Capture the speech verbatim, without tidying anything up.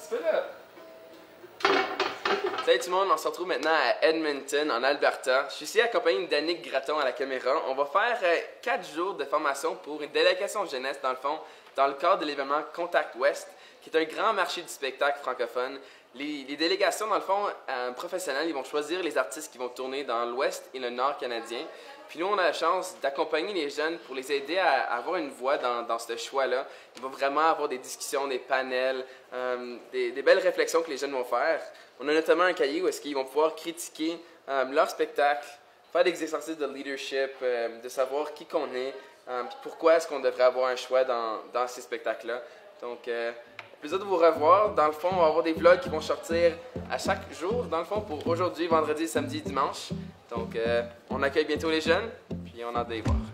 peu là. Salut tout le monde, on se retrouve maintenant à Edmonton, en Alberta. Je suis ici accompagné d'Annick Gratton à la caméra. On va faire euh, quatre jours de formation pour une délégation jeunesse, dans le fond, dans le cadre de l'événement Contact West, qui est un grand marché du spectacle francophone. Les, les délégations, dans le fond, euh, professionnelles, ils vont choisir les artistes qui vont tourner dans l'Ouest et le Nord canadien. Puis nous, on a la chance d'accompagner les jeunes pour les aider à, à avoir une voix dans, dans ce choix-là. Ils vont vraiment avoir des discussions, des panels, euh, des, des belles réflexions que les jeunes vont faire. On a notamment un cahier où est-ce qu'ils vont pouvoir critiquer euh, leur spectacle, faire des exercices de leadership, euh, de savoir qui qu'on est, euh, puis pourquoi est-ce qu'on devrait avoir un choix dans, dans ces spectacles-là. Donc, euh, plaisir de vous revoir. Dans le fond, on va avoir des vlogs qui vont sortir à chaque jour, dans le fond, pour aujourd'hui, vendredi, samedi, dimanche. Donc, euh, on accueille bientôt les jeunes, puis on a hâte de les voir.